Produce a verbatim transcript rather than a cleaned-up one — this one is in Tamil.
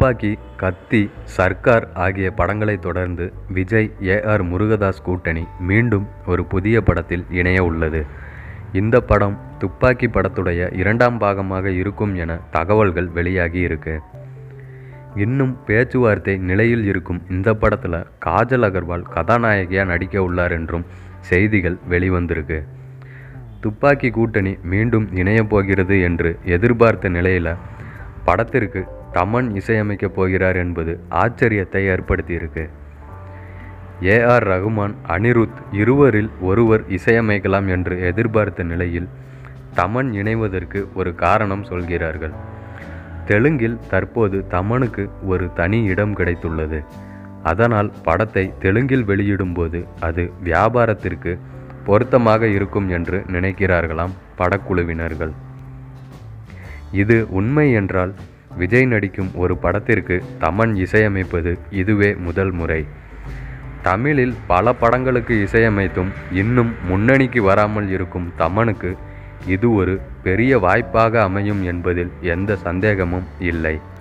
துப்பாக்கி, கத்தி, சர்க்கார் ஆகிய படங்களை தொடர்ந்து விஜய் ஏ ஆர் முருகதாஸ் கூட்டணி மீண்டும் ஒரு புதிய படத்தில் இணைய உள்ளது. இந்த படம் துப்பாக்கி படத்துடைய இரண்டாம் பாகமாக இருக்கும் என தகவல்கள் வெளியாகி இருக்கு. இன்னும் பேச்சுவார்த்தை நிலையில் இருக்கும் இந்த படத்தில் காஜல் அகர்வால் கதாநாயகியாக நடிக்க உள்ளார் என்றும் செய்திகள் வெளிவந்திருக்கு. துப்பாக்கி கூட்டணி மீண்டும் இணைய போகிறது என்று எதிர்பார்த்த நிலையில் படத்திற்கு தமன் இசையமைக்கப் போகிறார் என்பது ஆச்சரியத்தை ஏற்படுத்தியிருக்கு. ஏ ஆர் ரகுமான், அனிருத் இருவரில் ஒருவர் இசையமைக்கலாம் என்று எதிர்பார்த்த நிலையில் தமன் இணைவதற்கு ஒரு காரணம் சொல்கிறார்கள். தெலுங்கில் தற்போது தமனுக்கு ஒரு தனி இடம் கிடைத்துள்ளது. அதனால் படத்தை தெலுங்கில் வெளியிடும்போது அது வியாபாரத்திற்கு பொருத்தமாக இருக்கும் என்று நினைக்கிறார்களாம் படக்குழுவினர்கள். இது உண்மை என்றால் விஜய் நடிக்கும் ஒரு படத்திற்கு தமன் இசையமைப்பது இதுவே முதல் முறை. தமிழில் பல படங்களுக்கு இசையமைத்தும் இன்னும் முன்னணிக்கு வராமல் இருக்கும் தமனுக்கு இது ஒரு பெரிய வாய்ப்பாக அமையும் என்பதில் எந்த சந்தேகமும் இல்லை.